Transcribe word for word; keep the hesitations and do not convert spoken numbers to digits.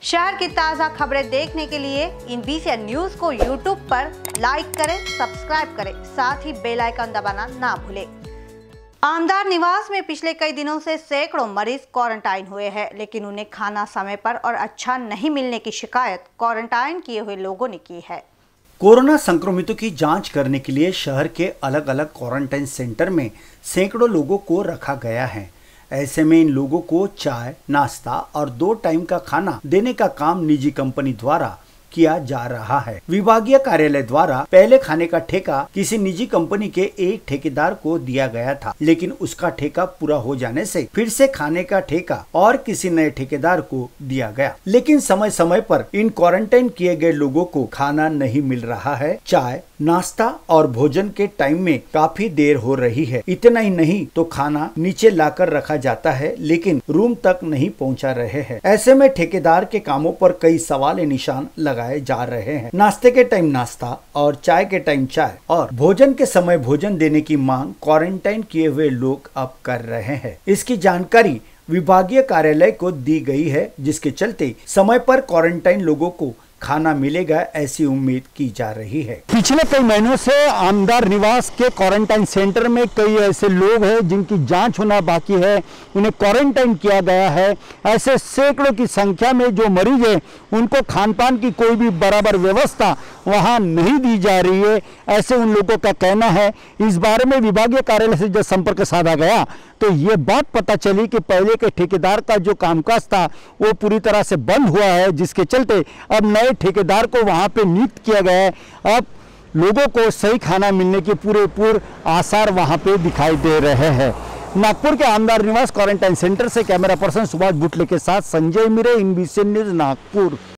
शहर की ताज़ा खबरें देखने के लिए इन बीसीएन न्यूज को यूट्यूब पर लाइक करें, सब्सक्राइब करें, साथ ही बेल आइकन दबाना ना भूलें। आमदार निवास में पिछले कई दिनों से सैकड़ों मरीज क्वारंटाइन हुए हैं, लेकिन उन्हें खाना समय पर और अच्छा नहीं मिलने की शिकायत क्वारंटाइन किए हुए लोगों ने की है। कोरोना संक्रमितों की जांच करने के लिए शहर के अलग अलग क्वारंटाइन सेंटर में सैकड़ों लोगों को रखा गया है। ऐसे में इन लोगों को चाय, नाश्ता और दो टाइम का खाना देने का काम निजी कंपनी द्वारा किया जा रहा है। विभागीय कार्यालय द्वारा पहले खाने का ठेका किसी निजी कंपनी के एक ठेकेदार को दिया गया था, लेकिन उसका ठेका पूरा हो जाने से फिर से खाने का ठेका और किसी नए ठेकेदार को दिया गया। लेकिन समय समय पर इन क्वारंटाइन किए गए लोगों को खाना नहीं मिल रहा है। चाय, नाश्ता और भोजन के टाइम में काफी देर हो रही है। इतना ही नहीं तो खाना नीचे लाकर रखा जाता है, लेकिन रूम तक नहीं पहुंचा रहे हैं। ऐसे में ठेकेदार के कामों पर कई सवाल निशान लगाए जा रहे हैं। नाश्ते के टाइम नाश्ता और चाय के टाइम चाय और भोजन के समय भोजन देने की मांग क्वारंटाइन किए हुए लोग अब कर रहे हैं। इसकी जानकारी विभागीय कार्यालय को दी गई है, जिसके चलते समय पर क्वारंटाइन लोगों को खाना मिलेगा ऐसी उम्मीद की जा रही है। पिछले कई महीनों से आमदार निवास के क्वारंटाइन सेंटर में कई ऐसे लोग हैं जिनकी जांच होना बाकी है, उन्हें क्वारंटाइन किया गया है। ऐसे सैकड़ों की संख्या में जो मरीज हैं उनको खान पान की कोई भी बराबर व्यवस्था वहां नहीं दी जा रही है, ऐसे उन लोगों का कहना है। इस बारे में विभागीय कार्यालय से जब संपर्क साधा गया तो ये बात पता चली कि पहले के ठेकेदार का जो कामकाज था वो पूरी तरह से बंद हुआ है, जिसके चलते अब नए ठेकेदार को वहां पे नियुक्त किया गया है। अब लोगों को सही खाना मिलने के पूरे पूरे आसार वहां पे दिखाई दे रहे हैं। नागपुर के आमदार निवास क्वारंटाइन सेंटर से कैमरा पर्सन सुभाष बुटले के साथ Sanjay Mire, IN BCN News Nagpur.